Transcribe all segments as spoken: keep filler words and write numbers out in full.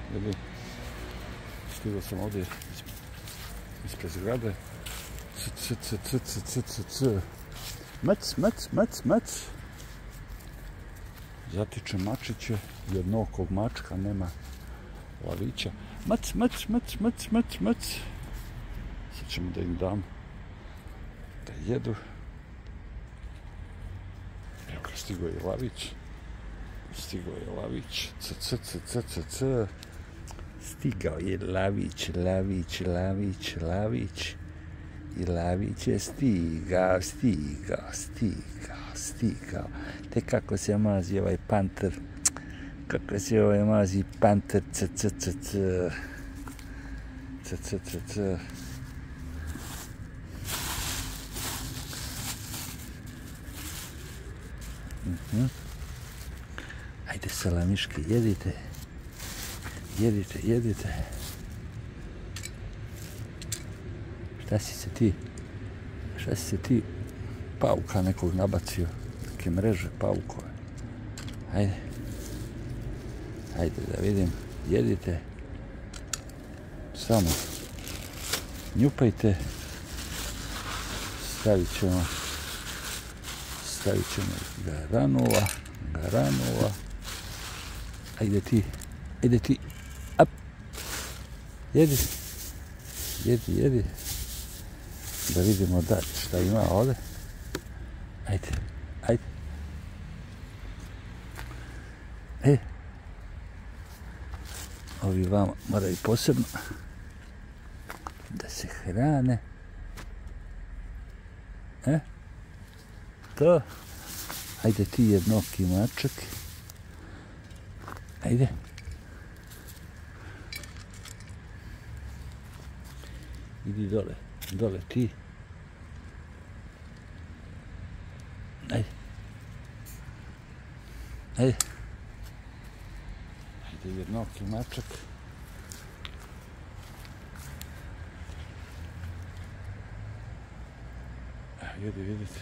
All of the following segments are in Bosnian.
Vidi, stigao sam ovdje ispred zgrade. C, c, c, c, c, c, c, c. Mec, mec, mec, mec. Zatiče mačiće i od novog mačka nema lavića. Mec, mec, mec, mec, mec, mec. Sad ćemo da im dam da jedu. Evo ga, stigo je lavić. Stigao je lavić. C, c, c, c, c, c. Stigao je lavić, lavić, lavić, lavić. I lavić je stigao, stigao, stigao, stigao. Te kako se mazi ovaj panter. Kako se ovaj mazi panter. C, c, c, c. C, c, c, c. Mhm. Ajde, salamiške, jedite. Jedite, jedite. Šta si se ti? Šta si se ti? Pauka nekog nabacio. Neke mreže paukove. Ajde. Ajde da vidim. Jedite. Samo. Njupajte. Stavit ćemo. Stavit ćemo garanula. Garanula. Ajde ti. Ajde ti. Up. Jedi. Jedi, jedi. Da vidimo da šta ima ovdje. Ajde. Ajde. E. Ovi vama moraju posebno da se hrane. E. To. Ajde ti jednoki mačak. Ajde. Idi dole. Dole ti. Ajde. Ajde. Ajde jednoki mačak. Jedi, vidite.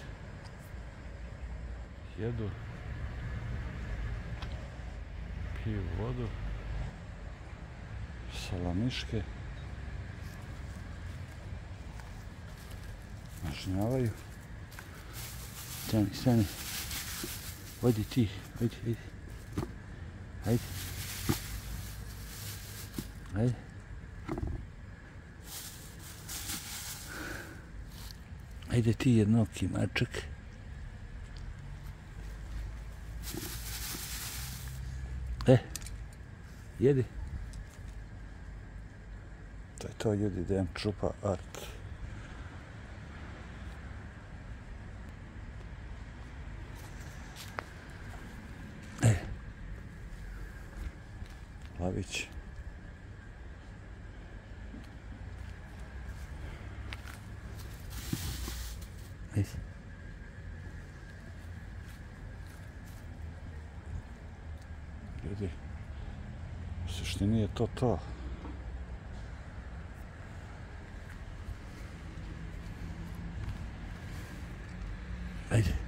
Jedu. Piju vodu. Salamiške. Mažnjavaju. Stani, stani. Odi ti, odi, odi. Ajde. Ajde. Ajde ti jednoki mačak. E, jedi. To je to, ljudi, Dejan Čupa art. E. Lavić. Ajde. Ljudi, u suštini je to to. Ajde.